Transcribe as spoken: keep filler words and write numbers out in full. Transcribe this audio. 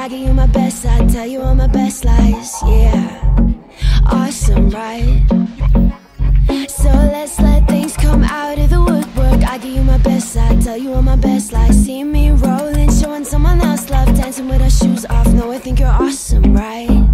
I give you my best, I tell you all my best lies. Yeah, awesome, right? So let's let things come out of the woodwork. I give you my best, I tell you all my best lies. See me rolling, showing someone else love, dancing with our shoes off. No, I think you're awesome, right?